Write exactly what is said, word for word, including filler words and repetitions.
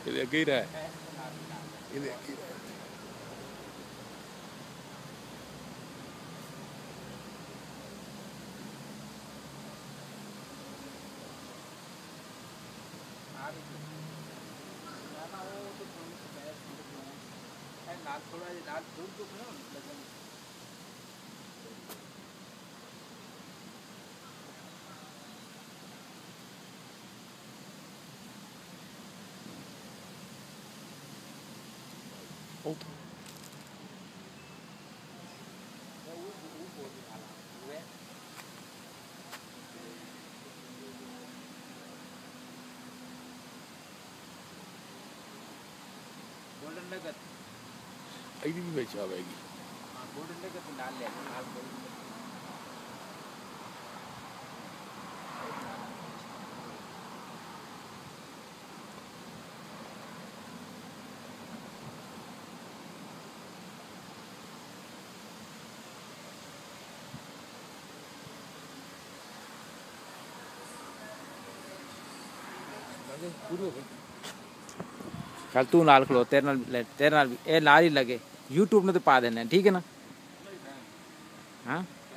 ये अगे ही रहा है, ये अगे ही रहा है। Oh. गोल्डन नगत ऐडी भी बेचा आवेगी। हाँ गोल्डन नगत डाल ले डाल गोल्डन पूरी हो गई। चल तू नाल खलो तेरे नाल तेरे नाल ए नाल ही लगे यूट्यूब ने तो पा देना ठीक है ना। हाँ